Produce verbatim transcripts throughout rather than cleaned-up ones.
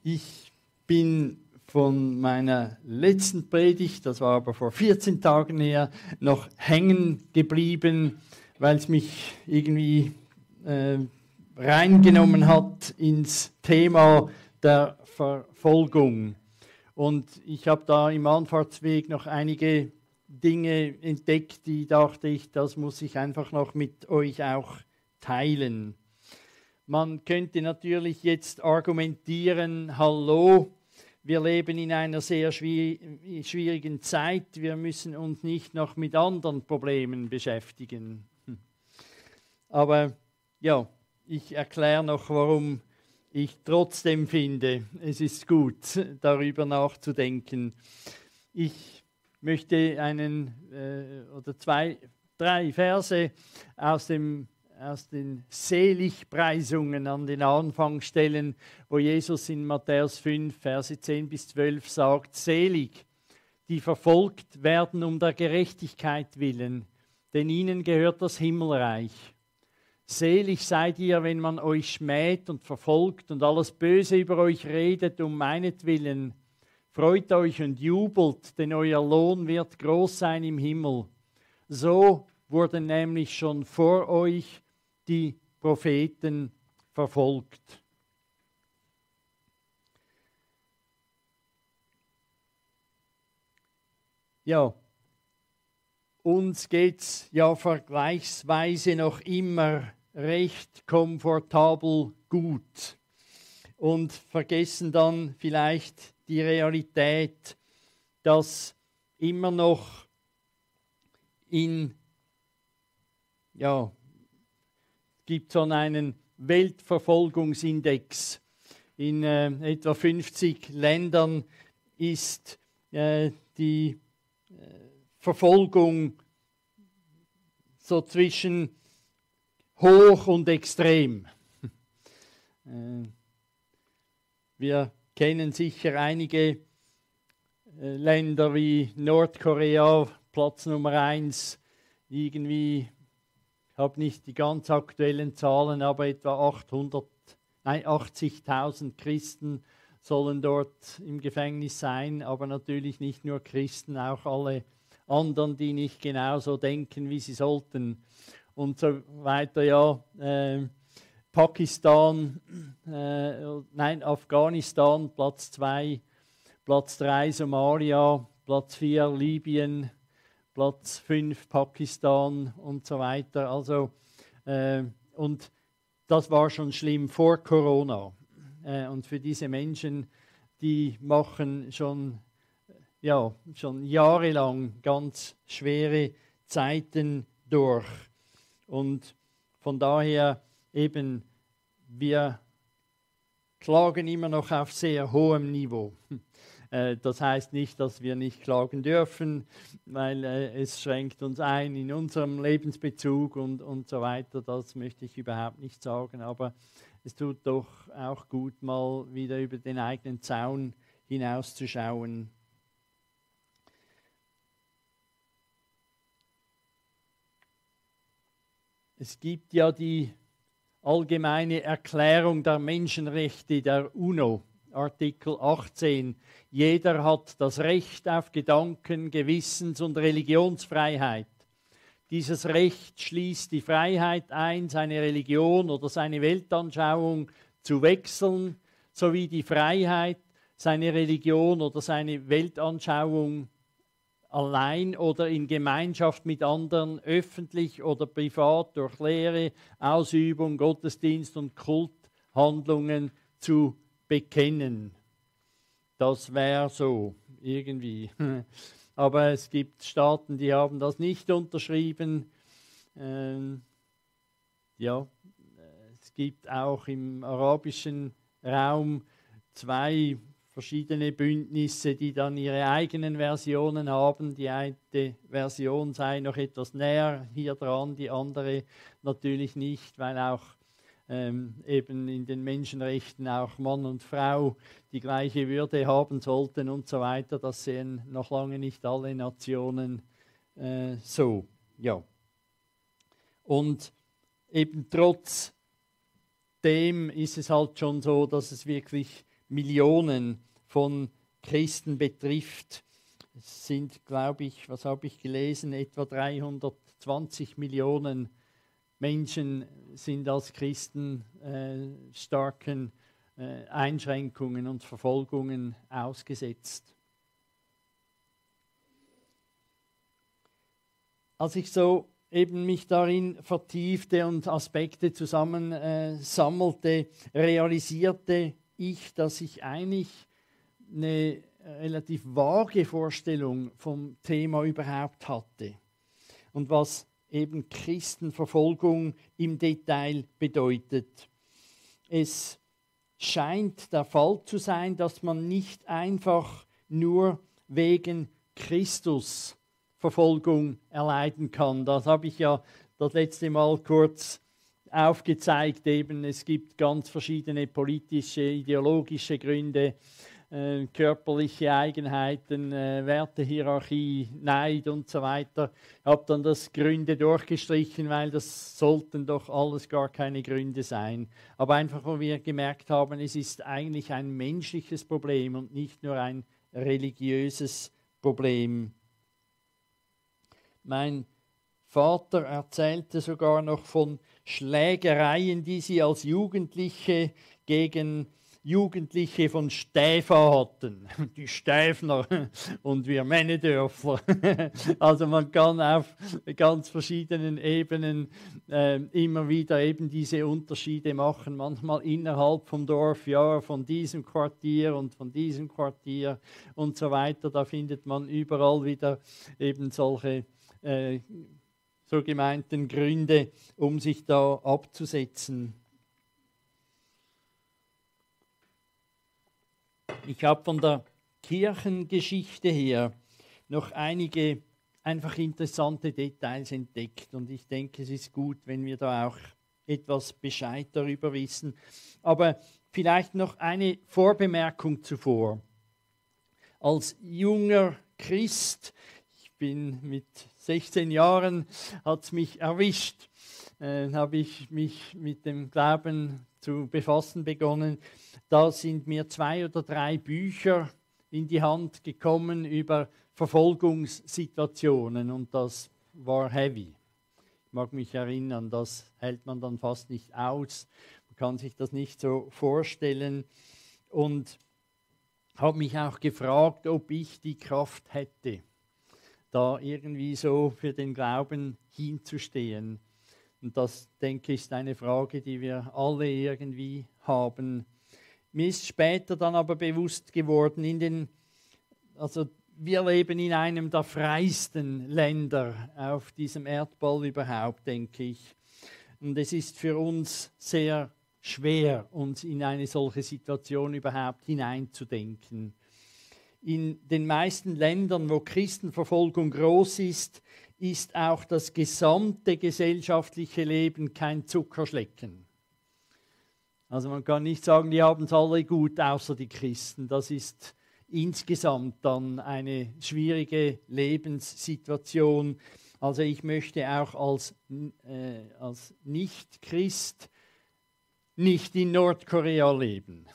Ich bin von meiner letzten Predigt, das war aber vor vierzehn Tagen her, noch hängen geblieben, weil es mich irgendwie äh, reingenommen hat ins Thema der Verfolgung. Und ich habe da im Anfahrtsweg noch einige Dinge entdeckt, die dachte ich, das muss ich einfach noch mit euch auch teilen. Man könnte natürlich jetzt argumentieren, hallo, wir leben in einer sehr schwierigen Zeit, wir müssen uns nicht noch mit anderen Problemen beschäftigen. Aber ja, ich erkläre noch, warum ich trotzdem finde, es ist gut, darüber nachzudenken. Ich möchte einen äh, oder zwei, drei Verse aus dem aus den Seligpreisungen an den Anfang stellen, wo Jesus in Matthäus fünf, Verse zehn bis zwölf sagt, selig, die verfolgt werden um der Gerechtigkeit willen, denn ihnen gehört das Himmelreich. Selig seid ihr, wenn man euch schmäht und verfolgt und alles Böse über euch redet um meinetwillen. Freut euch und jubelt, denn euer Lohn wird groß sein im Himmel. So wurden nämlich schon vor euch die Propheten verfolgt. Ja, uns geht es ja vergleichsweise noch immer recht komfortabel gut und vergessen dann vielleicht die Realität, dass immer noch in, ja, gibt so einen Weltverfolgungsindex. In äh, etwa fünfzig Ländern ist äh, die äh, Verfolgung so zwischen hoch und extrem. äh, wir kennen sicher einige äh, Länder wie Nordkorea, Platz Nummer eins, irgendwie, ich habe nicht die ganz aktuellen Zahlen, aber etwa achthundert, nein, achtzigtausend Christen sollen dort im Gefängnis sein, aber natürlich nicht nur Christen, auch alle anderen, die nicht genauso denken, wie sie sollten und so weiter. Ja, äh, Pakistan, äh, nein, Afghanistan, Platz zwei, Platz drei Somalia, Platz vier Libyen, Platz fünf Pakistan und so weiter. Also, äh, und das war schon schlimm vor Corona. Äh, und für diese Menschen, die machen schon, ja, schon jahrelang ganz schwere Zeiten durch. Und von daher eben, wir klagen immer noch auf sehr hohem Niveau. Das heißt nicht, dass wir nicht klagen dürfen, weil äh, es schränkt uns ein in unserem Lebensbezug und, und so weiter. Das möchte ich überhaupt nicht sagen. Aber es tut doch auch gut, mal wieder über den eigenen Zaun hinauszuschauen. Es gibt ja die allgemeine Erklärung der Menschenrechte der UNO. Artikel achtzehn. Jeder hat das Recht auf Gedanken-, Gewissens- und Religionsfreiheit. Dieses Recht schließt die Freiheit ein, seine Religion oder seine Weltanschauung zu wechseln, sowie die Freiheit, seine Religion oder seine Weltanschauung allein oder in Gemeinschaft mit anderen, öffentlich oder privat durch Lehre, Ausübung, Gottesdienst und Kulthandlungen zu bekennen. Das wäre so, irgendwie. Aber es gibt Staaten, die haben das nicht unterschrieben. Ähm, ja, es gibt auch im arabischen Raum zwei verschiedene Bündnisse, die dann ihre eigenen Versionen haben. Die eine Version sei noch etwas näher hier dran, die andere natürlich nicht, weil auch ähm, eben in den Menschenrechten auch Mann und Frau die gleiche Würde haben sollten und so weiter. Das sehen noch lange nicht alle Nationen äh, so. Ja. Und eben trotzdem ist es halt schon so, dass es wirklich Millionen von Christen betrifft. Es sind, glaube ich, was habe ich gelesen, etwa dreihundertzwanzig Millionen Menschen sind als Christen äh, starken äh, Einschränkungen und Verfolgungen ausgesetzt. Als ich so eben mich darin vertiefte und Aspekte zusammen äh, sammelte, realisierte ich, dass ich eigentlich eine relativ vage Vorstellung vom Thema überhaupt hatte und was eben Christenverfolgung im Detail bedeutet. Es scheint der Fall zu sein, dass man nicht einfach nur wegen Christus Verfolgung erleiden kann. Das habe ich ja das letzte Mal kurz aufgezeigt. Eben, es gibt ganz verschiedene politische, ideologische Gründe, äh, körperliche Eigenheiten, äh, Wertehierarchie, Neid und so weiter. Ich habe dann das Gründe durchgestrichen, weil das sollten doch alles gar keine Gründe sein. Aber einfach, wo wir gemerkt haben, es ist eigentlich ein menschliches Problem und nicht nur ein religiöses Problem. Mein Vater erzählte sogar noch von Schlägereien, die sie als Jugendliche gegen Jugendliche von Stäfa hatten. Die Stäfner und wir Männedörfler. Also man kann auf ganz verschiedenen Ebenen äh, immer wieder eben diese Unterschiede machen. Manchmal innerhalb vom Dorf, ja, von diesem Quartier und von diesem Quartier und so weiter. Da findet man überall wieder eben solche Äh, so gemeinten Gründe, um sich da abzusetzen. Ich habe von der Kirchengeschichte her noch einige einfach interessante Details entdeckt und ich denke, es ist gut, wenn wir da auch etwas Bescheid darüber wissen. Aber vielleicht noch eine Vorbemerkung zuvor. Als junger Christ, ich bin mit sechzehn Jahren, hat es mich erwischt, äh, habe ich mich mit dem Glauben zu befassen begonnen. Da sind mir zwei oder drei Bücher in die Hand gekommen über Verfolgungssituationen und das war heavy. Ich mag mich erinnern, das hält man dann fast nicht aus, man kann sich das nicht so vorstellen und habe mich auch gefragt, ob ich die Kraft hätte, da irgendwie so für den Glauben hinzustehen. Und das, denke ich, ist eine Frage, die wir alle irgendwie haben. Mir ist später dann aber bewusst geworden, in den, also wir leben in einem der freiesten Länder auf diesem Erdball überhaupt, denke ich. Und es ist für uns sehr schwer, uns in eine solche Situation überhaupt hineinzudenken. In den meisten Ländern, wo Christenverfolgung groß ist, ist auch das gesamte gesellschaftliche Leben kein Zuckerschlecken. Also man kann nicht sagen, die haben es alle gut, außer die Christen. Das ist insgesamt dann eine schwierige Lebenssituation. Also ich möchte auch als, äh, als Nicht-Christ nicht in Nordkorea leben.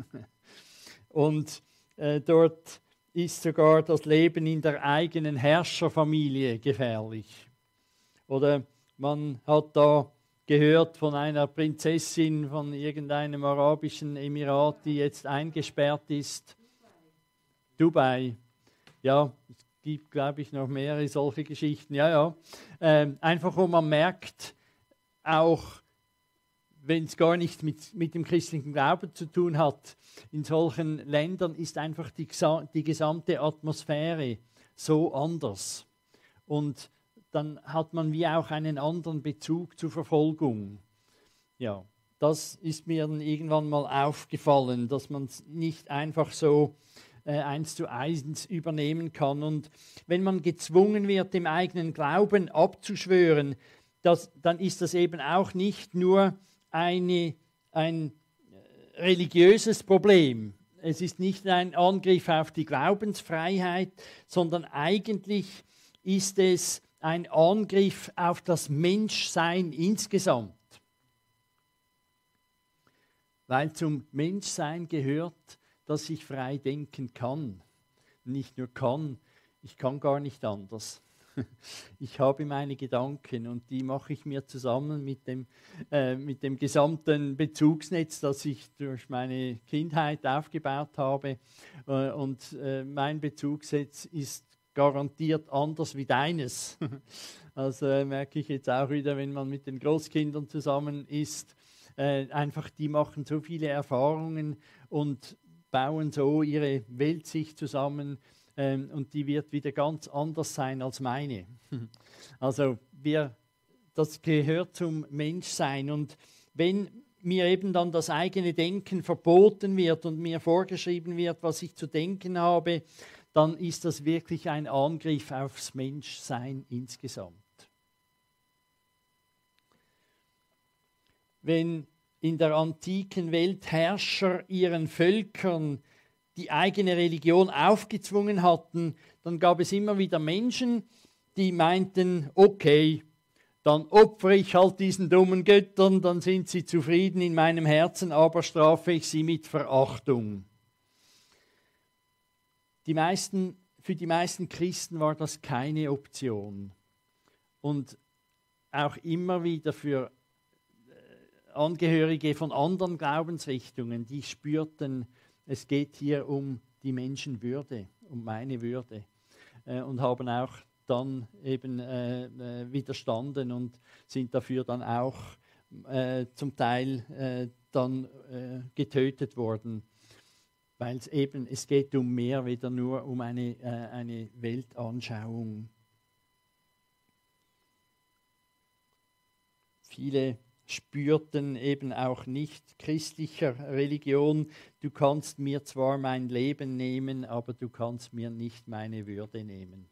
Und äh, dort ist sogar das Leben in der eigenen Herrscherfamilie gefährlich. Oder man hat da gehört von einer Prinzessin von irgendeinem arabischen Emirat, die jetzt eingesperrt ist. Dubai. Ja, es gibt, glaube ich, noch mehrere solche Geschichten. Ja, ja. Ähm, einfach, wo man merkt, auch wenn es gar nichts mit, mit dem christlichen Glauben zu tun hat, in solchen Ländern ist einfach die, die gesamte Atmosphäre so anders. Und dann hat man wie auch einen anderen Bezug zur Verfolgung. Ja, das ist mir dann irgendwann mal aufgefallen, dass man es nicht einfach so äh, eins zu eins übernehmen kann. Und wenn man gezwungen wird, dem eigenen Glauben abzuschwören, das, dann ist das eben auch nicht nur eine, ein religiöses Problem. Es ist nicht ein Angriff auf die Glaubensfreiheit, sondern eigentlich ist es ein Angriff auf das Menschsein insgesamt. Weil zum Menschsein gehört, dass ich frei denken kann. Nicht nur kann, ich kann gar nicht anders. Ich habe meine Gedanken und die mache ich mir zusammen mit dem, äh, mit dem gesamten Bezugsnetz, das ich durch meine Kindheit aufgebaut habe. Äh, und äh, mein Bezugsnetz ist garantiert anders wie deines. Also äh, merke ich jetzt auch wieder, wenn man mit den Großkindern zusammen ist, äh, einfach die machen so viele Erfahrungen und bauen so ihre Weltsicht zusammen. Ähm, und die wird wieder ganz anders sein als meine. Also wir, das gehört zum Menschsein. Und wenn mir eben dann das eigene Denken verboten wird und mir vorgeschrieben wird, was ich zu denken habe, dann ist das wirklich ein Angriff aufs Menschsein insgesamt. Wenn in der antiken Welt Herrscher ihren Völkern die eigene Religion aufgezwungen hatten, dann gab es immer wieder Menschen, die meinten, okay, dann opfere ich halt diesen dummen Göttern, dann sind sie zufrieden in meinem Herzen, aber strafe ich sie mit Verachtung. Die meisten, für die meisten Christen war das keine Option. Und auch immer wieder für Angehörige von anderen Glaubensrichtungen, die spürten, es geht hier um die Menschenwürde, um meine Würde, äh, und haben auch dann eben äh, äh, widerstanden und sind dafür dann auch äh, zum Teil äh, dann äh, getötet worden, weil es eben, es geht um mehr, weder nur um eine, äh, eine Weltanschauung. Viele spürten eben auch nicht christlicher Religion, du kannst mir zwar mein Leben nehmen, aber du kannst mir nicht meine Würde nehmen.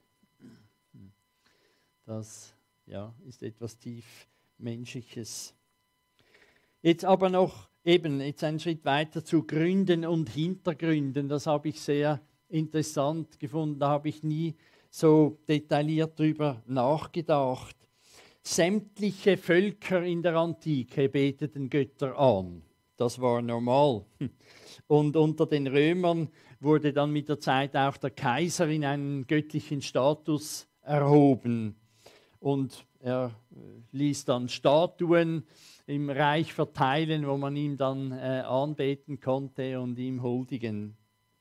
Das ja, ist etwas tief Menschliches. Jetzt aber noch eben jetzt einen Schritt weiter zu Gründen und Hintergründen. Das habe ich sehr interessant gefunden, da habe ich nie so detailliert drüber nachgedacht. Sämtliche Völker in der Antike beteten Götter an. Das war normal. Und unter den Römern wurde dann mit der Zeit auch der Kaiser in einen göttlichen Status erhoben. Und er ließ dann Statuen im Reich verteilen, wo man ihn dann äh, anbeten konnte und ihm huldigen.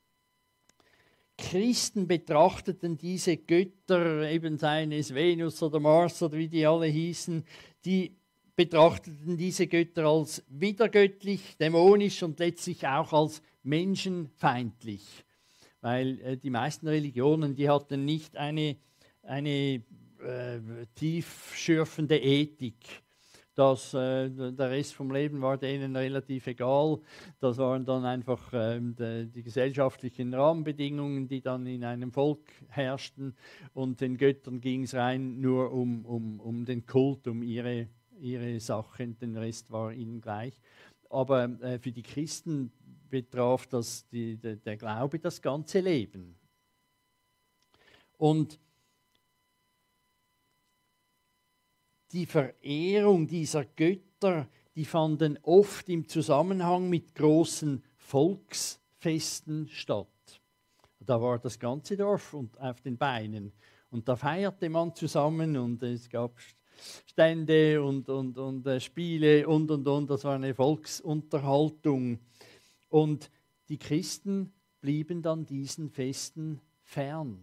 Christen betrachteten diese Götter, eben seien es Venus oder Mars oder wie die alle hießen, die betrachteten diese Götter als widergöttlich, dämonisch und letztlich auch als menschenfeindlich. Weil äh, die meisten Religionen, die hatten nicht eine, eine äh, tiefschürfende Ethik. Das, äh, der Rest vom Leben war denen relativ egal. Das waren dann einfach äh, die, die gesellschaftlichen Rahmenbedingungen, die dann in einem Volk herrschten. Und den Göttern ging es rein nur um, um, um den Kult, um ihre, ihre Sachen. Den Rest war ihnen gleich. Aber äh, für die Christen betraf das die, der, der Glaube das ganze Leben. Und die Verehrung dieser Götter, die fanden oft im Zusammenhang mit großen Volksfesten statt. Da war das ganze Dorf auf den Beinen und da feierte man zusammen und es gab Stände und, und, und äh, Spiele und, und, und. Das war eine Volksunterhaltung. Und die Christen blieben dann diesen Festen fern.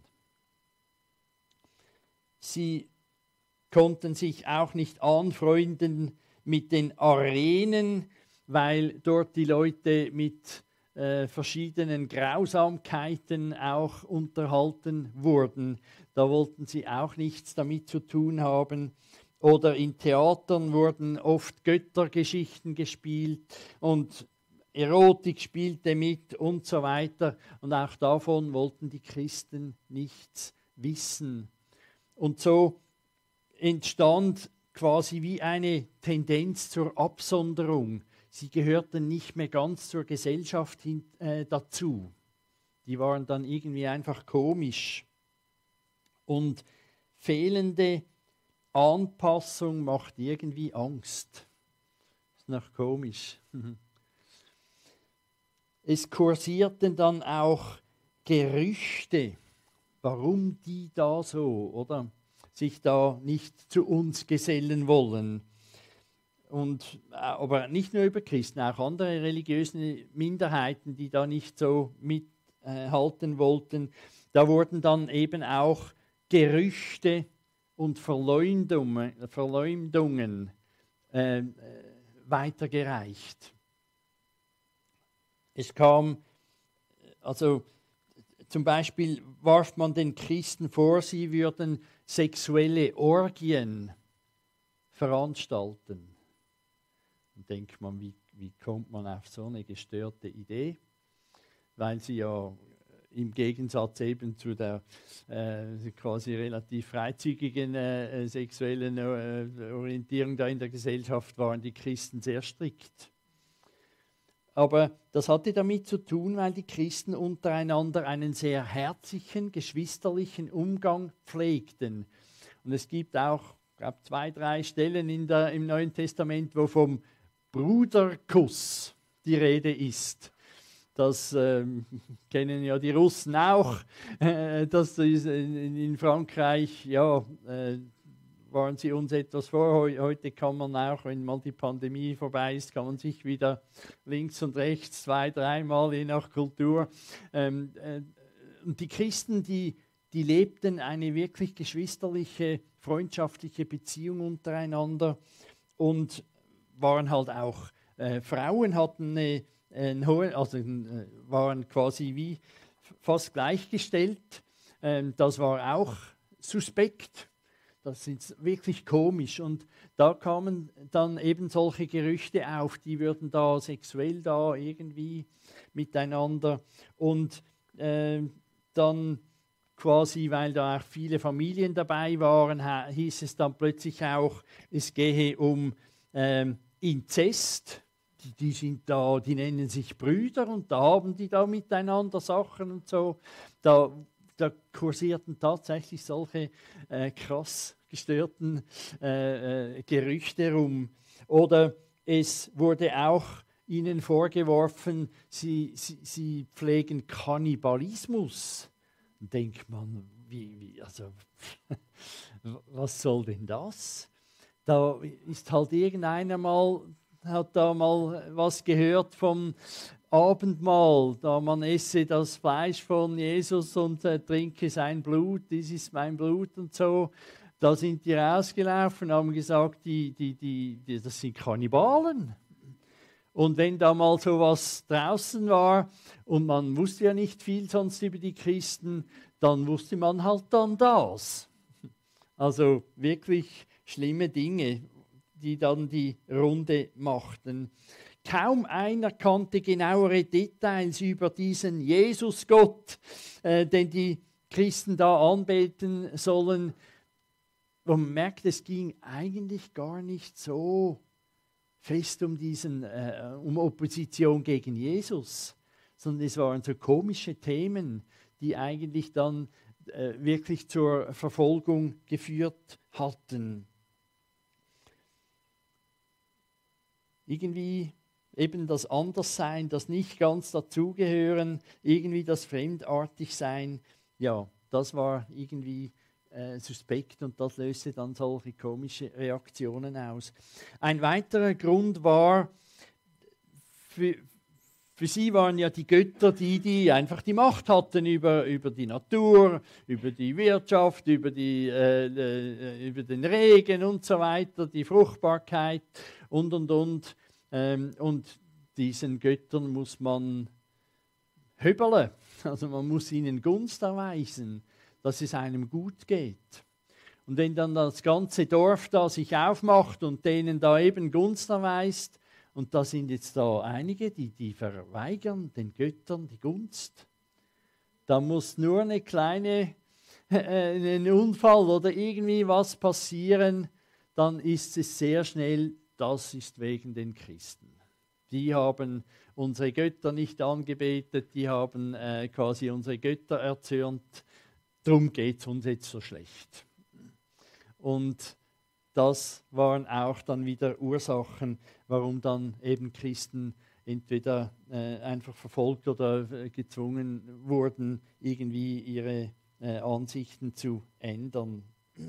Sie konnten sich auch nicht anfreunden mit den Arenen, weil dort die Leute mit äh, verschiedenen Grausamkeiten auch unterhalten wurden. Da wollten sie auch nichts damit zu tun haben. Oder in Theatern wurden oft Göttergeschichten gespielt und Erotik spielte mit und so weiter. Und auch davon wollten die Christen nichts wissen. Und so entstand quasi wie eine Tendenz zur Absonderung. Sie gehörten nicht mehr ganz zur Gesellschaft hin, äh, dazu. Die waren dann irgendwie einfach komisch. Und fehlende Anpassung macht irgendwie Angst. Ist noch komisch. es kursierten dann auch Gerüchte, warum die da so, oder? Sich da nicht zu uns gesellen wollen. Und, aber nicht nur über Christen, auch andere religiöse Minderheiten, die da nicht so mithalten äh, wollten. Da wurden dann eben auch Gerüchte und Verleumdungen, Verleumdungen äh, weitergereicht. Es kam, also zum Beispiel warf man den Christen vor, sie würden sexuelle Orgien veranstalten. Und denkt man, wie, wie kommt man auf so eine gestörte Idee? Weil sie ja im Gegensatz eben zu der äh, quasi relativ freizügigen äh, sexuellen äh, Orientierung da in der Gesellschaft waren die Christen sehr strikt. Aber das hatte damit zu tun, weil die Christen untereinander einen sehr herzlichen, geschwisterlichen Umgang pflegten. Und es gibt auch, ich glaube, zwei, drei Stellen in der, im Neuen Testament, wo vom Bruderkuss die Rede ist. Das ähm, kennen ja die Russen auch. Äh, das ist in, in Frankreich, ja, äh, waren sie uns etwas vor. Heute kann man auch, wenn mal die Pandemie vorbei ist, kann man sich wieder links und rechts zwei, dreimal, je nach Kultur. Ähm, äh, und die Christen, die, die lebten eine wirklich geschwisterliche, freundschaftliche Beziehung untereinander und waren halt auch, äh, Frauen hatten eine, eine hohe, also äh, waren quasi wie fast gleichgestellt. Ähm, das war auch suspekt. Das ist wirklich komisch. Und da kamen dann eben solche Gerüchte auf, die würden da sexuell da irgendwie miteinander. Und äh, dann quasi, weil da auch viele Familien dabei waren, hieß es dann plötzlich auch, es gehe um ähm, Inzest. Die, die sind da, die nennen sich Brüder und da haben die da miteinander Sachen und so. Da, da kursierten tatsächlich solche äh, krass gestörten äh, äh, Gerüchte rum. Oder es wurde auch ihnen vorgeworfen, sie, sie, sie pflegen Kannibalismus. Denkt man, wie, wie, also, was soll denn das? Da ist halt irgendeiner mal, hat da mal was gehört vom Abendmahl, da man esse das Fleisch von Jesus und äh, trinke sein Blut, dies ist mein Blut und so. Da sind die rausgelaufen, haben gesagt, die, die, die, die, das sind Kannibalen. Und wenn da mal so was draußen war und man wusste ja nicht viel sonst über die Christen, dann wusste man halt dann das. Also wirklich schlimme Dinge, die dann die Runde machten. Kaum einer kannte genauere Details über diesen Jesusgott, äh, den die Christen da anbeten sollen. Und man merkt, es ging eigentlich gar nicht so fest um, diesen, äh, um Opposition gegen Jesus, sondern es waren so komische Themen, die eigentlich dann äh, wirklich zur Verfolgung geführt hatten. Irgendwie eben das Anderssein, das nicht ganz dazugehören, irgendwie das Fremdartigsein, ja, das war irgendwie äh, suspekt und das löste dann solche komische Reaktionen aus. Ein weiterer Grund war, für, für sie waren ja die Götter die, die einfach die Macht hatten über, über die Natur, über die Wirtschaft, über, die, äh, äh, über den Regen und so weiter, die Fruchtbarkeit und, und, und. Ähm, und diesen Göttern muss man höberle, also man muss ihnen Gunst erweisen, dass es einem gut geht. Und wenn dann das ganze Dorf da sich aufmacht und denen da eben Gunst erweist, und da sind jetzt da einige, die, die verweigern den Göttern die Gunst, da muss nur eine kleine, äh, ein Unfall oder irgendwie was passieren, dann ist es sehr schnell, das ist wegen den Christen. Die haben unsere Götter nicht angebetet, die haben äh, quasi unsere Götter erzürnt, darum geht es uns jetzt so schlecht. Und das waren auch dann wieder Ursachen, warum dann eben Christen entweder äh, einfach verfolgt oder äh, gezwungen wurden, irgendwie ihre äh, Ansichten zu ändern.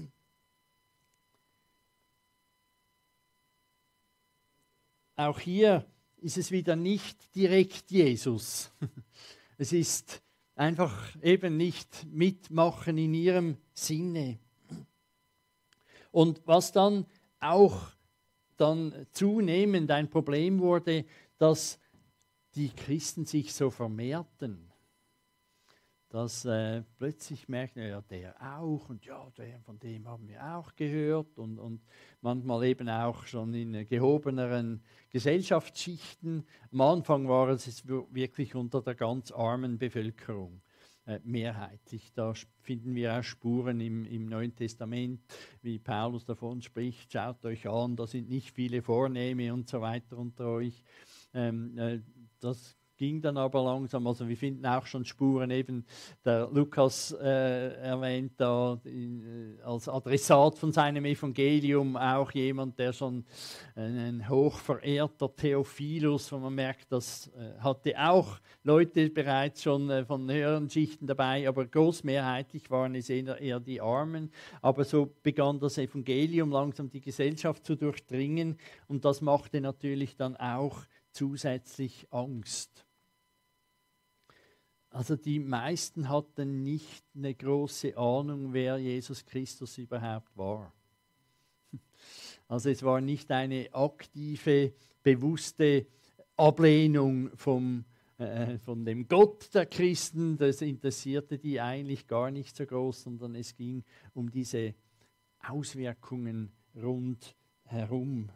Auch hier ist es wieder nicht direkt Jesus. Es ist einfach eben nicht mitmachen in ihrem Sinne. Und was dann auch dann zunehmend ein Problem wurde, dass die Christen sich so vermehrten. Dass äh, plötzlich merken, ja, der auch und ja, der, von dem haben wir auch gehört und, und manchmal eben auch schon in gehobeneren Gesellschaftsschichten. Am Anfang war es wirklich unter der ganz armen Bevölkerung äh, mehrheitlich. Da finden wir auch Spuren im, im Neuen Testament, wie Paulus davon spricht, schaut euch an, da sind nicht viele Vornehme und so weiter unter euch. Ähm, äh, das ging dann aber langsam, also wir finden auch schon Spuren, eben der Lukas äh, erwähnt da in, äh, als Adressat von seinem Evangelium auch jemand, der schon äh, ein hochverehrter Theophilus, wo man merkt, das äh, hatte auch Leute bereits schon äh, von höheren Schichten dabei, aber großmehrheitlich waren es eher, eher die Armen. Aber so begann das Evangelium langsam die Gesellschaft zu durchdringen und das machte natürlich dann auch zusätzlich Angst. Also die meisten hatten nicht eine große Ahnung, wer Jesus Christus überhaupt war. Also es war nicht eine aktive, bewusste Ablehnung vom, äh, von dem Gott der Christen. Das interessierte die eigentlich gar nicht so groß, sondern es ging um diese Auswirkungen rundherum.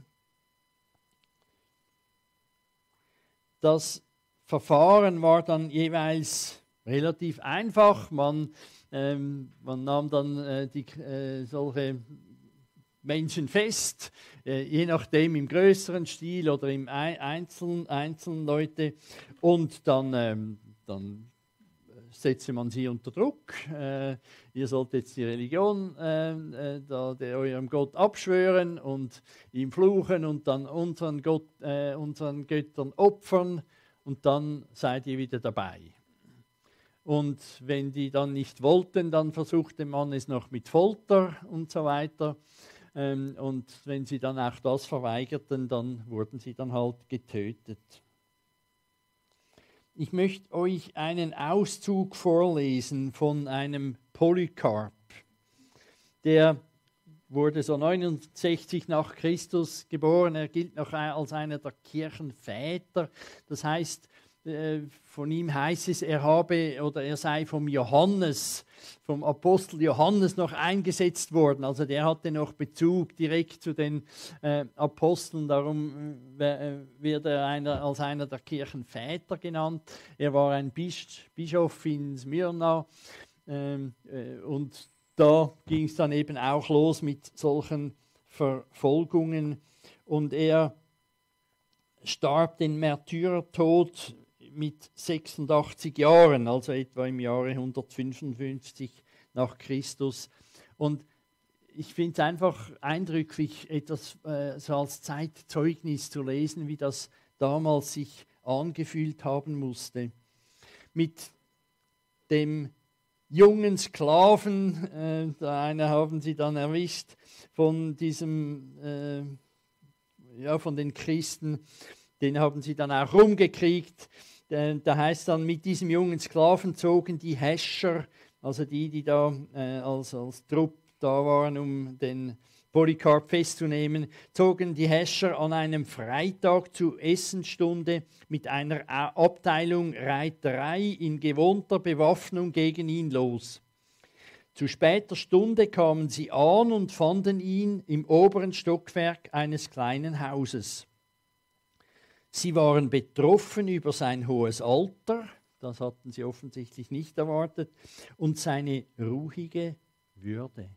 Das Verfahren war dann jeweils relativ einfach. Man, ähm, man nahm dann äh, die, äh, solche Menschen fest, äh, je nachdem im größeren Stil oder im einzelnen, einzelnen Leute. Und dann, ähm, dann setzte man sie unter Druck. Äh, ihr sollt jetzt die Religion äh, äh, da, der, eurem Gott abschwören und ihm fluchen und dann unseren, Gott, äh, unseren Göttern opfern. Und dann seid ihr wieder dabei. Und wenn die dann nicht wollten, dann versuchte man es noch mit Folter und so weiter. Ähm, und wenn sie dann auch das verweigerten, dann wurden sie dann halt getötet. Ich möchte euch einen Auszug vorlesen von einem Polycarp. Der wurde so neunundsechzig nach Christus geboren. Er gilt noch als einer der Kirchenväter. Das heißt, von ihm heißt es, er habe oder er sei vom Johannes, vom Apostel Johannes noch eingesetzt worden. Also der hatte noch Bezug direkt zu den äh, Aposteln. Darum äh, wird er einer, als einer der Kirchenväter genannt. Er war ein Bischof in Smyrna ähm, äh, und da ging es dann eben auch los mit solchen Verfolgungen. Und er starb den Märtyrertod mit sechsundachtzig Jahren, also etwa im Jahre hundertfünfundfünfzig nach Christus. Und ich finde es einfach eindrücklich, etwas äh, so als Zeitzeugnis zu lesen, wie das damals sich angefühlt haben musste. Mit dem jungen Sklaven, äh, der eine haben sie dann erwischt, von diesem, äh, ja, von den Christen, den haben sie dann auch rumgekriegt. Da, da heißt dann, mit diesem jungen Sklaven zogen die Häscher, also die, die da äh, als, als Trupp da waren, um den Polycarp festzunehmen, zogen die Häscher an einem Freitag zur Essensstunde mit einer Abteilung Reiterei in gewohnter Bewaffnung gegen ihn los. Zu später Stunde kamen sie an und fanden ihn im oberen Stockwerk eines kleinen Hauses. Sie waren betroffen über sein hohes Alter, das hatten sie offensichtlich nicht erwartet, und seine ruhige Würde.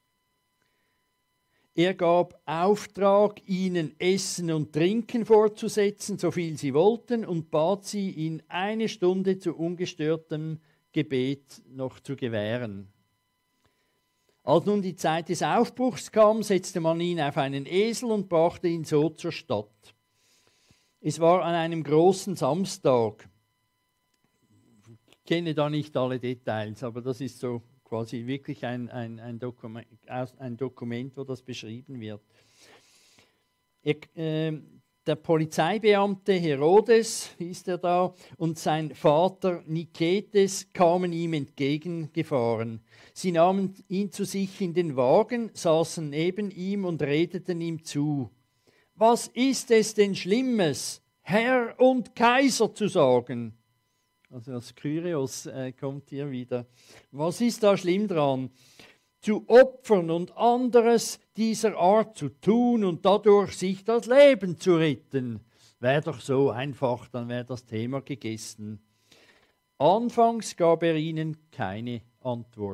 Er gab Auftrag, ihnen Essen und Trinken vorzusetzen, so viel sie wollten, und bat sie, ihn eine Stunde zu ungestörtem Gebet noch zu gewähren. Als nun die Zeit des Aufbruchs kam, setzte man ihn auf einen Esel und brachte ihn so zur Stadt. Es war an einem großen Samstag. Ich kenne da nicht alle Details, aber das ist so quasi wirklich ein, ein, ein, Dokument, ein Dokument, wo das beschrieben wird. Er, äh, der Polizeibeamte Herodes, hieß er da, und sein Vater Niketes kamen ihm entgegengefahren. Sie nahmen ihn zu sich in den Wagen, saßen neben ihm und redeten ihm zu. Was ist es denn Schlimmes, Herr und Kaiser zu sagen? Also als Kyrios äh, kommt hier wieder. Was ist da schlimm dran? Zu opfern und anderes dieser Art zu tun und dadurch sich das Leben zu retten. Wäre doch so einfach, dann wäre das Thema gegessen. Anfangs gab er ihnen keine Antwort.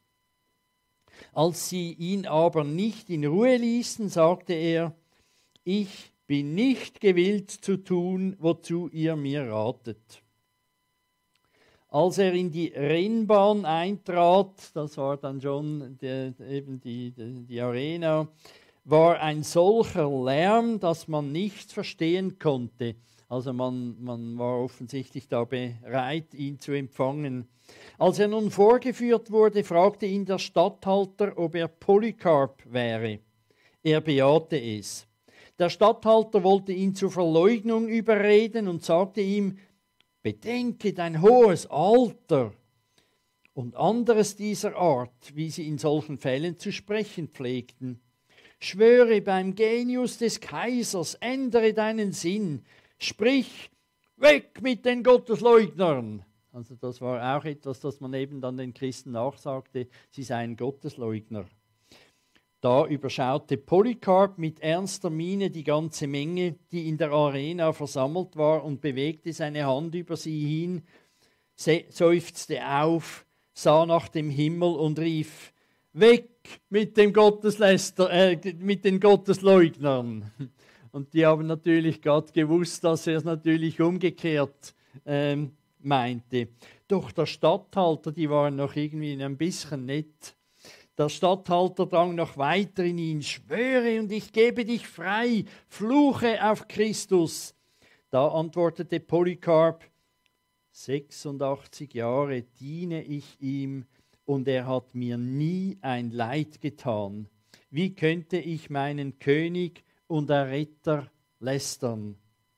Als sie ihn aber nicht in Ruhe ließen, sagte er, ich bin nicht gewillt zu tun, wozu ihr mir ratet. Als er in die Rennbahn eintrat, das war dann schon die, eben die, die, die Arena, war ein solcher Lärm, dass man nichts verstehen konnte. Also man, man war offensichtlich da bereit, ihn zu empfangen. Als er nun vorgeführt wurde, fragte ihn der Statthalter, ob er Polycarp wäre. Er bejahte es. Der Statthalter wollte ihn zur Verleugnung überreden und sagte ihm, bedenke dein hohes Alter und anderes dieser Art, wie sie in solchen Fällen zu sprechen pflegten. Schwöre beim Genius des Kaisers, ändere deinen Sinn, sprich, weg mit den Gottesleugnern. Also das war auch etwas, das man eben dann den Christen nachsagte, sie seien Gottesleugner. Da überschaute Polycarp mit ernster Miene die ganze Menge, die in der Arena versammelt war, und bewegte seine Hand über sie hin, seufzte auf, sah nach dem Himmel und rief, weg mit, dem Gottesläster, äh, mit den Gottesleugnern. Und die haben natürlich gerade gewusst, dass er es natürlich umgekehrt ähm, meinte. Doch der Statthalter, die waren noch irgendwie ein bisschen nett. Der Statthalter drang noch weiter in ihn, schwöre und ich gebe dich frei, fluche auf Christus. Da antwortete Polycarp, sechsundachtzig Jahre diene ich ihm und er hat mir nie ein Leid getan. Wie könnte ich meinen König und Erretter lästern?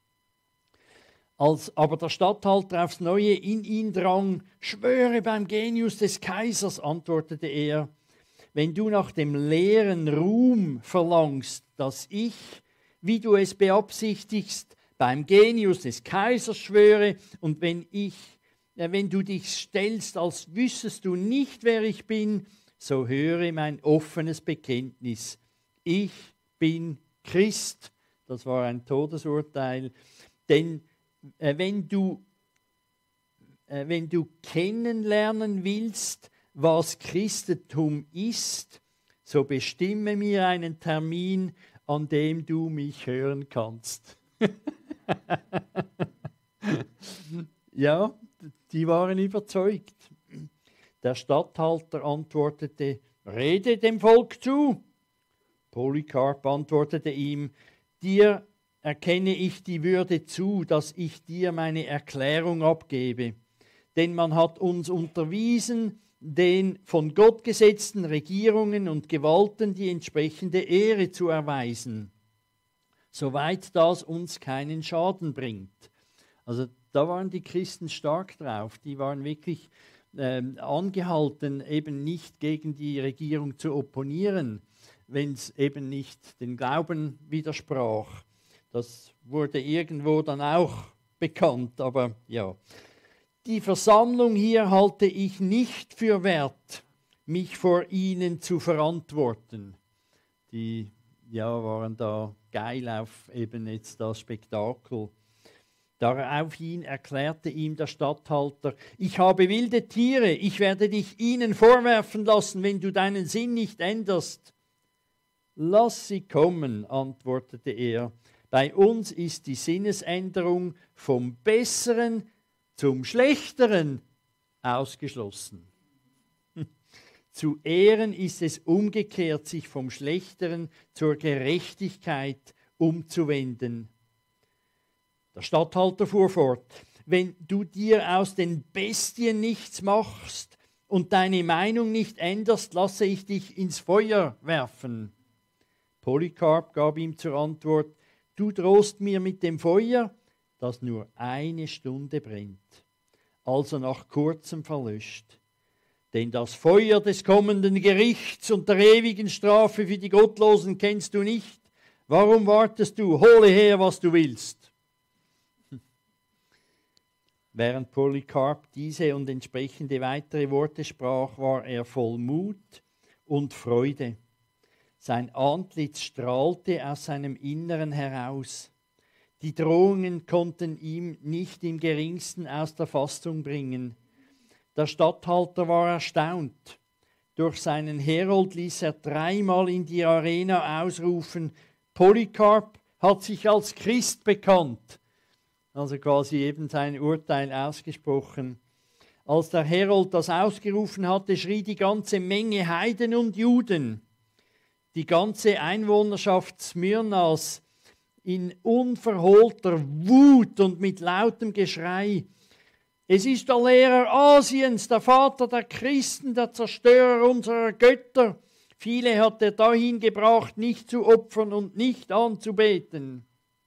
Als aber der Statthalter aufs Neue in ihn drang, schwöre beim Genius des Kaisers, antwortete er, wenn du nach dem leeren Ruhm verlangst, dass ich, wie du es beabsichtigst, beim Genius des Kaisers schwöre, und wenn, ich, äh, wenn du dich stellst, als wüsstest du nicht, wer ich bin, so höre mein offenes Bekenntnis. Ich bin Christ. Das war ein Todesurteil. Denn äh, wenn, du, äh, wenn du kennenlernen willst, was Christentum ist, so bestimme mir einen Termin, an dem du mich hören kannst. Ja, die waren überzeugt. Der Statthalter antwortete, rede dem Volk zu. Polycarp antwortete ihm, dir erkenne ich die Würde zu, dass ich dir meine Erklärung abgebe. Denn man hat uns unterwiesen, den von Gott gesetzten Regierungen und Gewalten die entsprechende Ehre zu erweisen, soweit das uns keinen Schaden bringt. Also da waren die Christen stark drauf, die waren wirklich ähm, angehalten, eben nicht gegen die Regierung zu opponieren, wenn es eben nicht den Glauben widersprach. Das wurde irgendwo dann auch bekannt, aber ja. Die Versammlung hier halte ich nicht für wert, mich vor ihnen zu verantworten. Die ja, waren da geil auf eben jetzt das Spektakel. Daraufhin erklärte ihm der Statthalter, ich habe wilde Tiere, ich werde dich ihnen vorwerfen lassen, wenn du deinen Sinn nicht änderst. Lass sie kommen, antwortete er. Bei uns ist die Sinnesänderung vom Besseren zum Schlechteren ausgeschlossen. Zu Ehren ist es umgekehrt, sich vom Schlechteren zur Gerechtigkeit umzuwenden. Der Statthalter fuhr fort: Wenn du dir aus den Bestien nichts machst und deine Meinung nicht änderst, lasse ich dich ins Feuer werfen. Polycarp gab ihm zur Antwort: Du drohst mir mit dem Feuer, das nur eine Stunde brennt, also nach kurzem verlöscht. Denn das Feuer des kommenden Gerichts und der ewigen Strafe für die Gottlosen kennst du nicht. Warum wartest du? Hole her, was du willst. Während Polycarp diese und entsprechende weitere Worte sprach, war er voll Mut und Freude. Sein Antlitz strahlte aus seinem Inneren heraus. Die Drohungen konnten ihm nicht im geringsten aus der Fassung bringen. Der Statthalter war erstaunt. Durch seinen Herold ließ er dreimal in die Arena ausrufen: Polycarp hat sich als Christ bekannt. Also quasi eben sein Urteil ausgesprochen. Als der Herold das ausgerufen hatte, schrie die ganze Menge Heiden und Juden. Die ganze Einwohnerschaft Smyrnas in unverhohlter Wut und mit lautem Geschrei: Es ist der Lehrer Asiens, der Vater der Christen, der Zerstörer unserer Götter. Viele hat er dahin gebracht, nicht zu opfern und nicht anzubeten.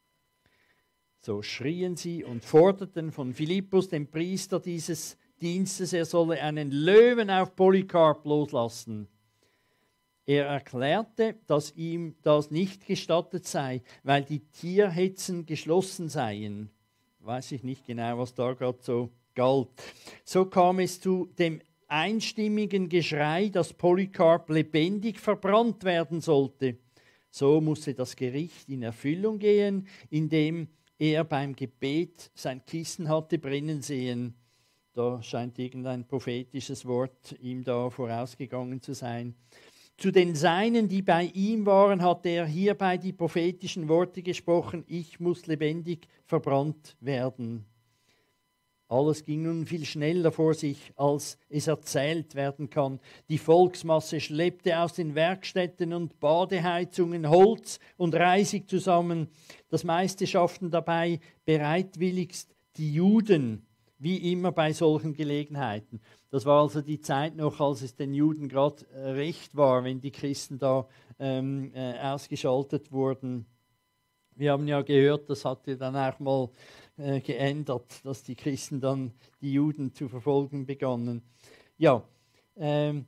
So schrien sie und forderten von Philippus, dem Priester dieses Dienstes, er solle einen Löwen auf Polycarp loslassen. Er erklärte, dass ihm das nicht gestattet sei, weil die Tierhetzen geschlossen seien. Weiß ich nicht genau, was da gerade so galt. So kam es zu dem einstimmigen Geschrei, dass Polycarp lebendig verbrannt werden sollte. So musste das Gericht in Erfüllung gehen, indem er beim Gebet sein Kissen hatte brennen sehen. Da scheint irgendein prophetisches Wort ihm da vorausgegangen zu sein. Zu den Seinen, die bei ihm waren, hatte er hierbei die prophetischen Worte gesprochen: Ich muss lebendig verbrannt werden. Alles ging nun viel schneller vor sich, als es erzählt werden kann. Die Volksmasse schleppte aus den Werkstätten und Badeheizungen Holz und Reisig zusammen. Das meiste schafften dabei bereitwilligst die Juden, wie immer bei solchen Gelegenheiten. Das war also die Zeit noch, als es den Juden gerade äh, recht war, wenn die Christen da ähm, äh, ausgeschaltet wurden. Wir haben ja gehört, das hatte dann auch mal äh, geändert, dass die Christen dann die Juden zu verfolgen begannen. Ja, ähm,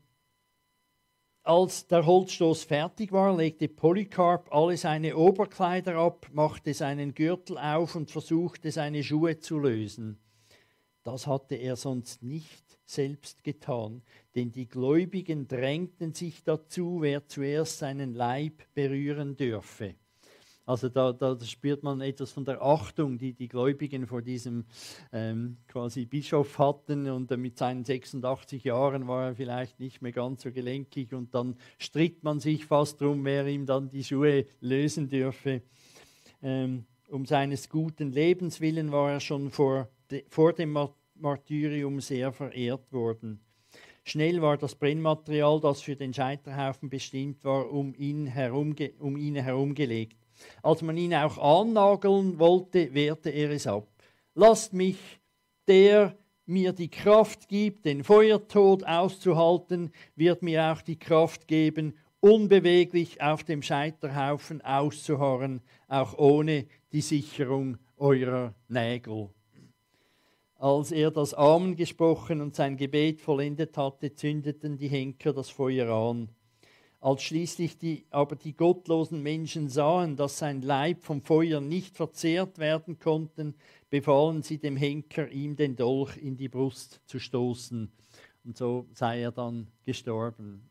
als der Holzstoß fertig war, legte Polycarp alle seine Oberkleider ab, machte seinen Gürtel auf und versuchte, seine Schuhe zu lösen. Das hatte er sonst nicht selbst getan, denn die Gläubigen drängten sich dazu, wer zuerst seinen Leib berühren dürfe. Also da, da spürt man etwas von der Achtung, die die Gläubigen vor diesem ähm, quasi Bischof hatten, und mit seinen sechsundachtzig Jahren war er vielleicht nicht mehr ganz so gelenkig, und dann stritt man sich fast darum, wer ihm dann die Schuhe lösen dürfe. Ähm, um seines guten Lebens willen war er schon vor, de, vor dem Martyrium sehr verehrt worden. Schnell war das Brennmaterial, das für den Scheiterhaufen bestimmt war, um ihn, herumge- um ihn herumgelegt. Als man ihn auch annageln wollte, wehrte er es ab. Lasst mich, der mir die Kraft gibt, den Feuertod auszuhalten, wird mir auch die Kraft geben, unbeweglich auf dem Scheiterhaufen auszuharren, auch ohne die Sicherung eurer Nägel. Als er das Amen gesprochen und sein Gebet vollendet hatte, zündeten die Henker das Feuer an. Als schließlich die, aber die gottlosen Menschen sahen, dass sein Leib vom Feuer nicht verzehrt werden konnte, befahlen sie dem Henker, ihm den Dolch in die Brust zu stoßen. Und so sei er dann gestorben.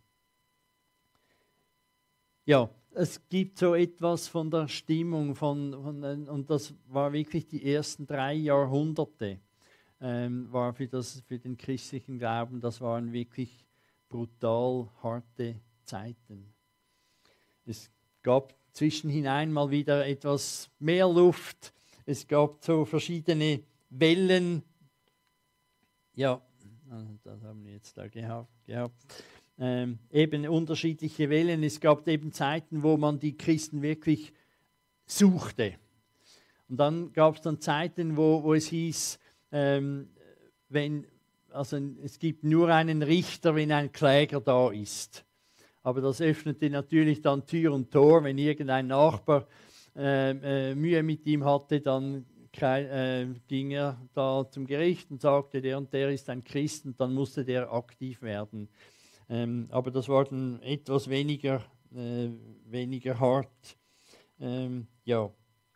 Ja, es gibt so etwas von der Stimmung, von, von, und das war wirklich die ersten drei Jahrhunderte, ähm, war für, das, für den christlichen Glauben, das waren wirklich brutal harte Zeiten. Es gab zwischenhinein mal wieder etwas mehr Luft. Es gab so verschiedene Wellen. Ja, das haben wir jetzt da gehabt. gehabt. Ähm, eben unterschiedliche Wellen. Es gab eben Zeiten, wo man die Christen wirklich suchte. Und dann gab es dann Zeiten, wo, wo es hieß, ähm, wenn, also es gibt nur einen Richter, wenn ein Kläger da ist. Aber das öffnete natürlich dann Tür und Tor, wenn irgendein Nachbar äh, äh, Mühe mit ihm hatte, dann äh, ging er da zum Gericht und sagte, der und der ist ein Christ, und dann musste der aktiv werden. Ähm, aber das war dann etwas weniger, äh, weniger hart. Ähm, ja.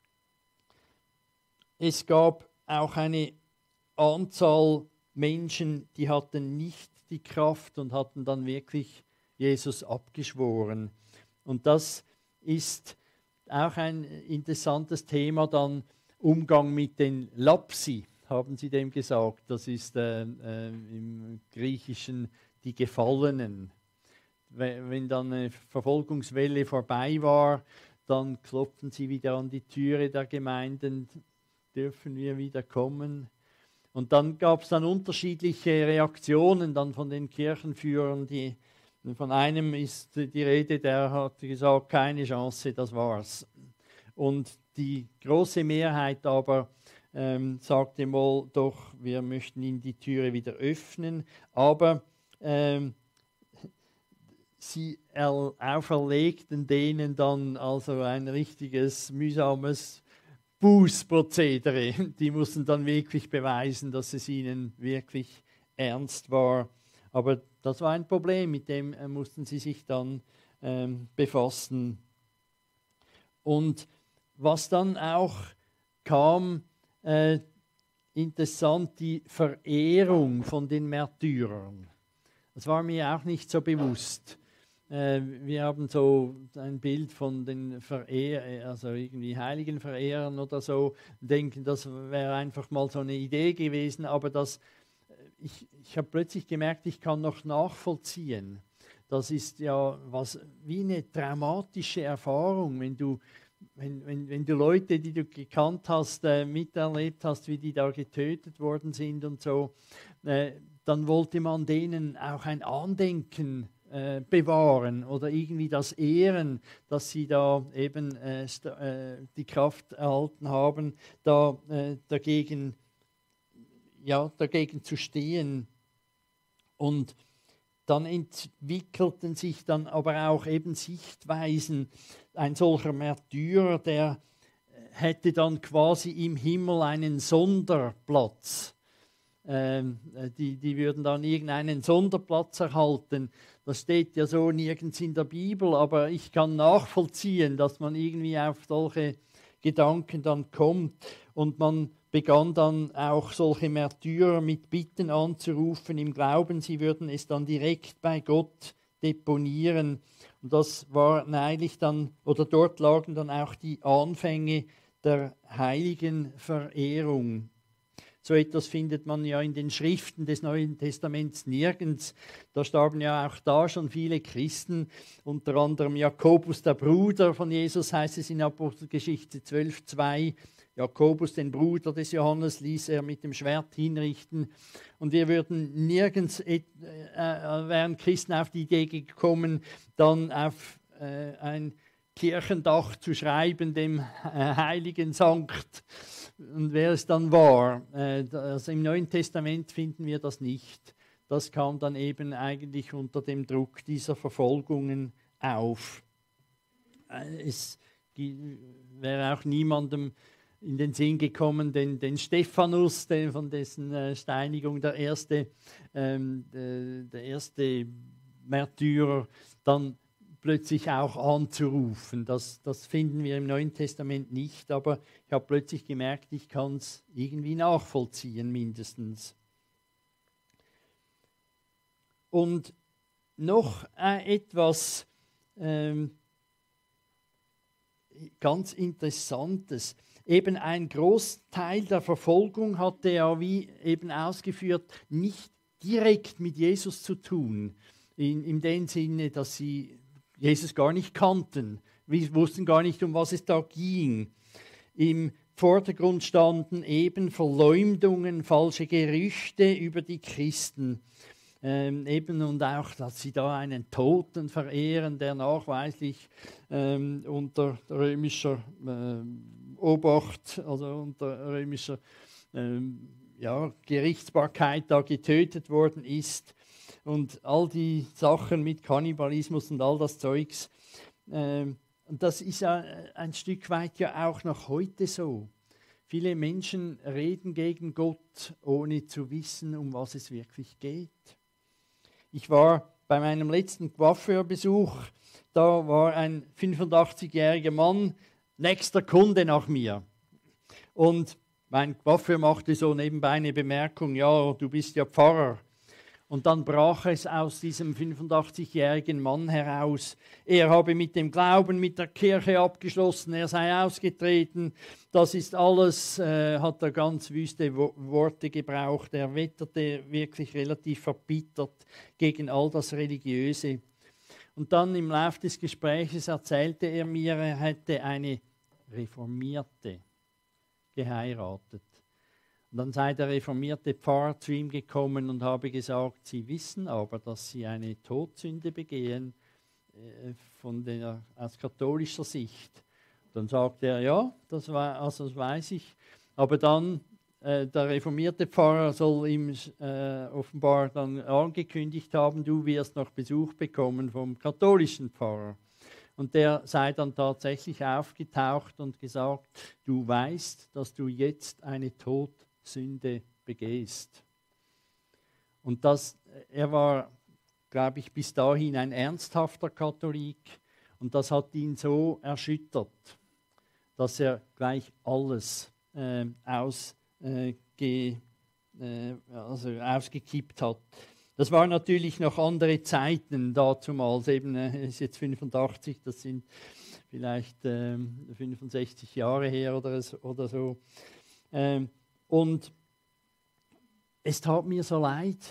Es gab auch eine Anzahl Menschen, die hatten nicht die Kraft und hatten dann wirklich Jesus abgeschworen. Und das ist auch ein interessantes Thema, dann Umgang mit den Lapsi, haben sie dem gesagt. Das ist äh, äh, im Griechischen die Gefallenen. Wenn dann eine Verfolgungswelle vorbei war, dann klopften sie wieder an die Türe der Gemeinden, dürfen wir wieder kommen. Und dann gab es dann unterschiedliche Reaktionen dann von den Kirchenführern. Die, von einem ist die Rede, der hat gesagt, keine Chance, das war's. Und die große Mehrheit aber ähm, sagte mal, doch, wir möchten ihnen die Türe wieder öffnen. Aber ähm, sie auferlegten denen dann also ein richtiges, mühsames Bußprozedere. Die mussten dann wirklich beweisen, dass es ihnen wirklich ernst war. Aber das war ein Problem, mit dem äh, mussten sie sich dann ähm, befassen. Und was dann auch kam, äh, interessant, die Verehrung von den Märtyrern. Das war mir auch nicht so bewusst. Äh, wir haben so ein Bild von den Verehr also irgendwie Heiligenverehrern oder so, denken, das wäre einfach mal so eine Idee gewesen, aber das, ich, ich habe plötzlich gemerkt, ich kann noch nachvollziehen. Das ist ja was wie eine traumatische Erfahrung, wenn du Wenn, wenn, wenn du Leute, die du gekannt hast, äh, miterlebt hast, wie die da getötet worden sind und so, äh, dann wollte man denen auch ein Andenken äh, bewahren oder irgendwie das ehren, dass sie da eben äh, äh, die Kraft erhalten haben, da äh, dagegen, ja, dagegen zu stehen. Und dann entwickelten sich dann aber auch eben Sichtweisen. Ein solcher Märtyrer, der hätte dann quasi im Himmel einen Sonderplatz. Ähm, die, die würden dann irgendeinen Sonderplatz erhalten. Das steht ja so nirgends in der Bibel, aber ich kann nachvollziehen, dass man irgendwie auf solche Gedanken dann kommt. Und man begann dann auch solche Märtyrer mit Bitten anzurufen, im Glauben, sie würden es dann direkt bei Gott deponieren. Und das war eigentlich dann, oder dort lagen dann auch die Anfänge der Heiligenverehrung. So etwas findet man ja in den Schriften des Neuen Testaments nirgends. Da starben ja auch da schon viele Christen, unter anderem Jakobus, der Bruder von Jesus, heißt es in Apostelgeschichte zwölf, zwei. Jakobus, den Bruder des Johannes, ließ er mit dem Schwert hinrichten. Und wir würden nirgends, äh, äh, wären Christen auf die Idee gekommen, dann auf äh, ein Kirchendach zu schreiben, dem äh, heiligen Sankt. Und wer es dann war, äh, also im Neuen Testament finden wir das nicht. Das kam dann eben eigentlich unter dem Druck dieser Verfolgungen auf. Äh, es wäre auch niemandem in den Sinn gekommen, den, den Stephanus, den, von dessen äh, Steinigung der erste, ähm, de, der erste Märtyrer, dann plötzlich auch anzurufen. Das, das finden wir im Neuen Testament nicht, aber ich habe plötzlich gemerkt, ich kann es irgendwie nachvollziehen, mindestens. Und noch äh, etwas ähm, ganz Interessantes. Eben ein Großteil der Verfolgung hatte ja, wie eben ausgeführt, nicht direkt mit Jesus zu tun. In, in dem Sinne, dass sie Jesus gar nicht kannten. Wir wussten gar nicht, um was es da ging. Im Vordergrund standen eben Verleumdungen, falsche Gerüchte über die Christen. Ähm, eben und auch, dass sie da einen Toten verehren, der nachweislich ähm, unter römischer äh, Obacht, also unter römischer ähm, ja, Gerichtsbarkeit da getötet worden ist. Und all die Sachen mit Kannibalismus und all das Zeugs. Ähm, und das ist ja ein Stück weit ja auch noch heute so. Viele Menschen reden gegen Gott, ohne zu wissen, um was es wirklich geht. Ich war bei meinem letzten Coiffeurbesuch, da war ein fünfundachtzigjähriger Mann, nächster Kunde nach mir. Und mein Coiffeur machte so nebenbei eine Bemerkung, ja, du bist ja Pfarrer. Und dann brach es aus diesem fünfundachtzigjährigen Mann heraus. Er habe mit dem Glauben, mit der Kirche abgeschlossen, er sei ausgetreten. Das ist alles, äh, hat er ganz wüste Wo- Worte gebraucht. Er wetterte wirklich relativ verbittert gegen all das Religiöse. Und dann im Laufe des Gesprächs erzählte er mir, er hätte eine Reformierte geheiratet. Und dann sei der reformierte Pfarrer zu ihm gekommen und habe gesagt, Sie wissen aber, dass Sie eine Todsünde begehen äh, von der, aus katholischer Sicht. Dann sagte er, ja, das, war, also das weiß ich. Aber dann, äh, der reformierte Pfarrer soll ihm äh, offenbar dann angekündigt haben, du wirst noch Besuch bekommen vom katholischen Pfarrer. Und der sei dann tatsächlich aufgetaucht und gesagt, du weißt, dass du jetzt eine Todsünde begehst. Und das, er war, glaube ich, bis dahin ein ernsthafter Katholik und das hat ihn so erschüttert, dass er gleich alles äh, ausge, äh, also ausgekippt hat. Das waren natürlich noch andere Zeiten dazumals, eben äh, ist jetzt fünfundachtzig, das sind vielleicht äh, fünfundsechzig Jahre her oder, oder so. Ähm, und es tat mir so leid.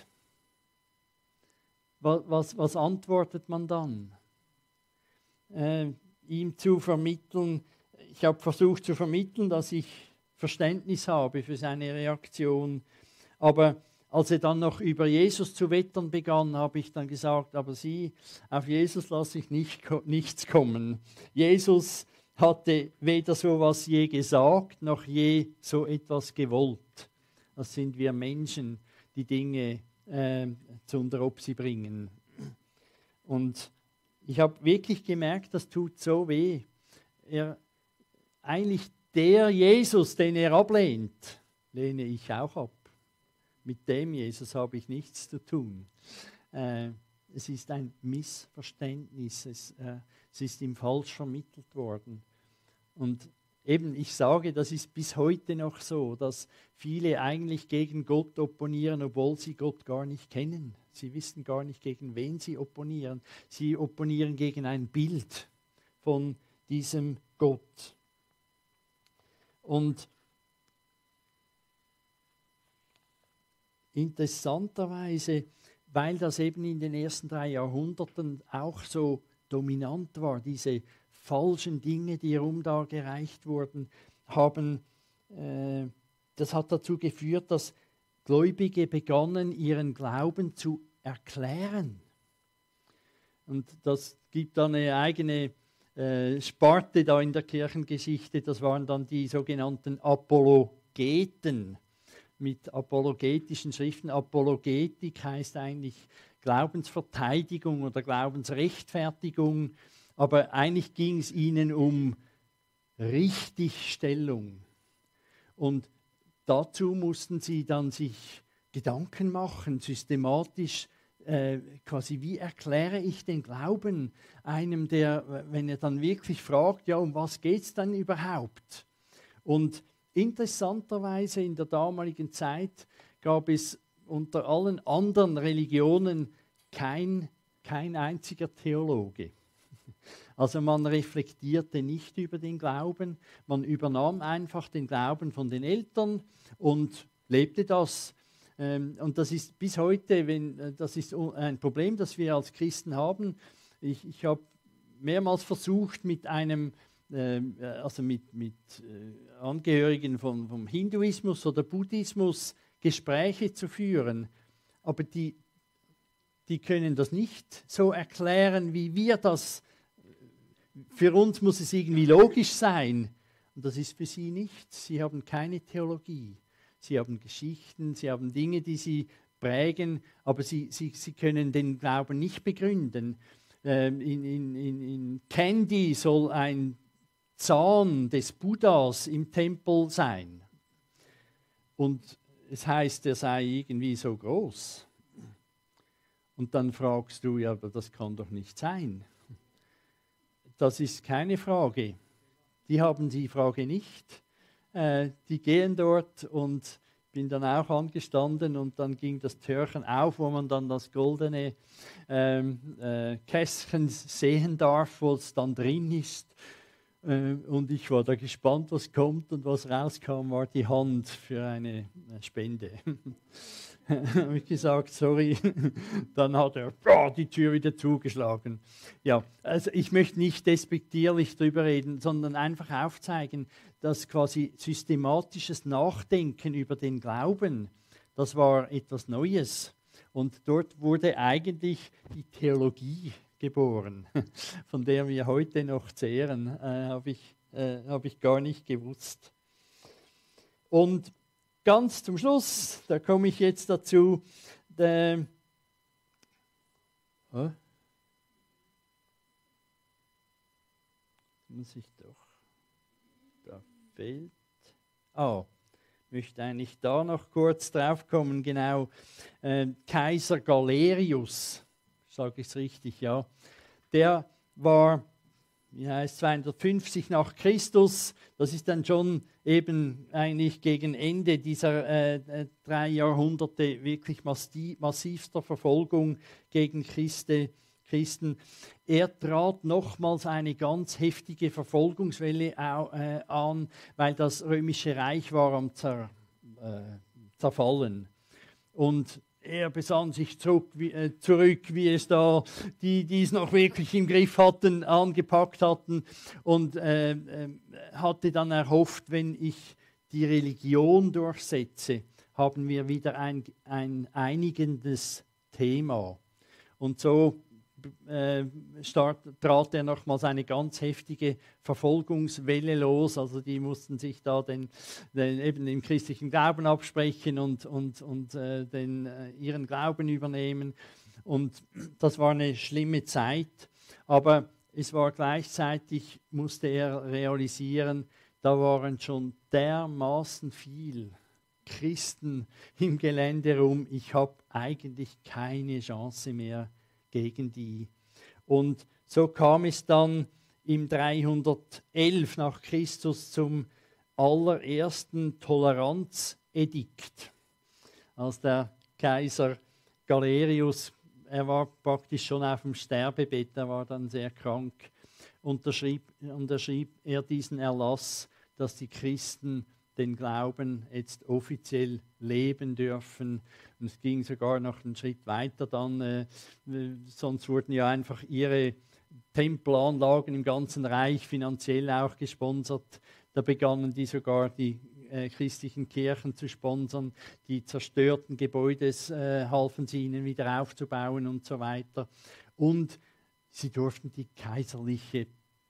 Was, was, was antwortet man dann? Äh, ihm zu vermitteln, ich habe versucht zu vermitteln, dass ich Verständnis habe für seine Reaktion, aber als er dann noch über Jesus zu wettern begann, habe ich dann gesagt, aber Sie, auf Jesus lasse ich nicht, nichts kommen. Jesus hatte weder so etwas je gesagt, noch je so etwas gewollt. Das sind wir Menschen, die Dinge äh, zu Unteropsi bringen. Und ich habe wirklich gemerkt, das tut so weh. Er, eigentlich der Jesus, den er ablehnt, lehne ich auch ab. Mit dem Jesus habe ich nichts zu tun. Äh, es ist ein Missverständnis, es, äh, es ist ihm falsch vermittelt worden. Und eben, ich sage, das ist bis heute noch so, dass viele eigentlich gegen Gott opponieren, obwohl sie Gott gar nicht kennen. Sie wissen gar nicht, gegen wen sie opponieren. Sie opponieren gegen ein Bild von diesem Gott. Und interessanterweise, weil das eben in den ersten drei Jahrhunderten auch so dominant war, diese falschen Dinge, die herumgereicht wurden, haben, äh, das hat dazu geführt, dass Gläubige begannen, ihren Glauben zu erklären. Und das gibt dann eine eigene äh, Sparte da in der Kirchengeschichte, das waren dann die sogenannten Apologeten. Mit apologetischen Schriften. Apologetik heißt eigentlich Glaubensverteidigung oder Glaubensrechtfertigung, aber eigentlich ging es ihnen um Richtigstellung. Und dazu mussten sie dann sich Gedanken machen, systematisch, äh, quasi, wie erkläre ich den Glauben einem, der, wenn er dann wirklich fragt, ja, um was geht es dann überhaupt? Und interessanterweise in der damaligen Zeit gab es unter allen anderen Religionen kein, kein einziger Theologe. Also man reflektierte nicht über den Glauben, man übernahm einfach den Glauben von den Eltern und lebte das. Und das ist bis heute, wenn, das ist ein Problem, das wir als Christen haben. Ich, ich habe mehrmals versucht, mit einem also mit, mit Angehörigen von, vom Hinduismus oder Buddhismus Gespräche zu führen. Aber die, die können das nicht so erklären, wie wir das. Für uns muss es irgendwie logisch sein. und das ist für sie nichts. Sie haben keine Theologie. Sie haben Geschichten, sie haben Dinge, die sie prägen, aber sie, sie, sie können den Glauben nicht begründen. Ähm, in, in, in, in Kandy soll ein Zahn des Buddhas im Tempel sein. Und es heißt, er sei irgendwie so groß. Und dann fragst du, ja, aber das kann doch nicht sein. Das ist keine Frage. Die haben die Frage nicht. Äh, die gehen dort und bin dann auch angestanden und dann ging das Türchen auf, wo man dann das goldene ähm, äh, Kästchen sehen darf, wo es dann drin ist. Äh, und ich war da gespannt, was kommt, und was rauskam, war die Hand für eine Spende. Habe ich gesagt, sorry, dann hat er oh, die Tür wieder zugeschlagen. Ja, also ich möchte nicht despektierlich darüber reden, sondern einfach aufzeigen, dass quasi systematisches Nachdenken über den Glauben, das war etwas Neues. Und dort wurde eigentlich die Theologie geboren, von der wir heute noch zehren, äh, habe ich, äh, hab ich gar nicht gewusst. Und ganz zum Schluss, da komme ich jetzt dazu, der, oh, muss ich doch, da fehlt, ah, möchte eigentlich da noch kurz drauf kommen, genau, äh, Kaiser Galerius, sage ich es richtig, ja, der war, wie heißt, zweihundertfünfzig nach Christus, das ist dann schon eben eigentlich gegen Ende dieser äh, drei Jahrhunderte wirklich massivster Verfolgung gegen Christi, Christen. Er trat nochmals eine ganz heftige Verfolgungswelle äh, an, weil das Römische Reich war am Zer, äh, Zerfallen. Und er besann sich zurück wie, äh, zurück, wie es da, die, die es noch wirklich im Griff hatten, angepackt hatten, und äh, äh, hatte dann erhofft, wenn ich die Religion durchsetze, haben wir wieder ein, ein einigendes Thema. Und so äh, start, trat er nochmals eine ganz heftige Verfolgungswelle los. Also die mussten sich da den, den, eben den christlichen Glauben absprechen und, und, und äh, den, äh, ihren Glauben übernehmen. Und das war eine schlimme Zeit. Aber es war gleichzeitig, musste er realisieren, da waren schon dermaßen viel Christen im Gelände rum. Ich habe eigentlich keine Chance mehr gegen die. Und so kam es dann im dreihundertelf nach Christus zum allerersten Toleranzedikt, als der Kaiser Galerius, er war praktisch schon auf dem Sterbebett, er war dann sehr krank, unterschrieb, unterschrieb er diesen Erlass, dass die Christen den Glauben jetzt offiziell leben dürfen. Und es ging sogar noch einen Schritt weiter dann, äh, sonst wurden ja einfach ihre Tempelanlagen im ganzen Reich finanziell auch gesponsert. Da begannen die sogar die äh, christlichen Kirchen zu sponsern, die zerstörten Gebäude äh, halfen sie ihnen wieder aufzubauen und so weiter. Und sie durften die kaiserliche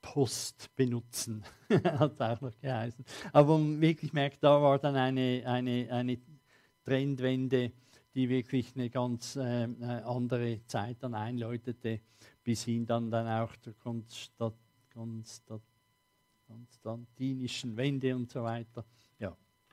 Post benutzen, hat es auch noch geheißen. Aber man wirklich merkt, da war dann eine, eine, eine Trendwende, die wirklich eine ganz äh, andere Zeit dann einläutete, bis hin dann, dann auch zur Konstat, Konstat, konstantinischen Wende und so weiter. Ja.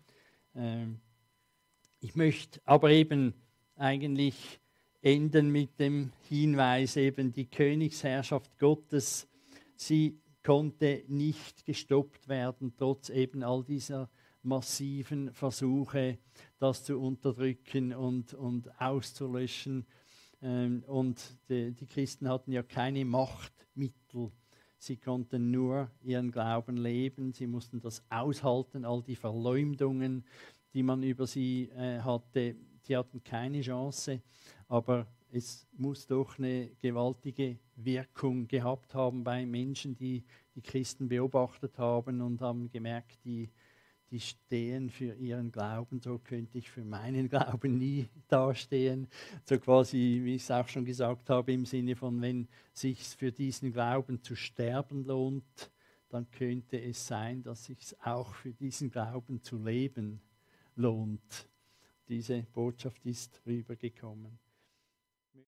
Ähm, ich möchte aber eben eigentlich enden mit dem Hinweis, eben die Königsherrschaft Gottes, sie konnte nicht gestoppt werden, trotz eben all dieser massiven Versuche, das zu unterdrücken und, und auszulöschen. Und die, die Christen hatten ja keine Machtmittel. Sie konnten nur ihren Glauben leben. Sie mussten das aushalten, all die Verleumdungen, die man über sie äh, hatte. Die hatten keine Chance, aber es muss doch eine gewaltige Wirkung gehabt haben bei Menschen, die die Christen beobachtet haben und haben gemerkt, die, die stehen für ihren Glauben. So könnte ich für meinen Glauben nie dastehen. So quasi, wie ich es auch schon gesagt habe, im Sinne von, wenn es sich für diesen Glauben zu sterben lohnt, dann könnte es sein, dass es auch für diesen Glauben zu leben lohnt. Diese Botschaft ist rübergekommen.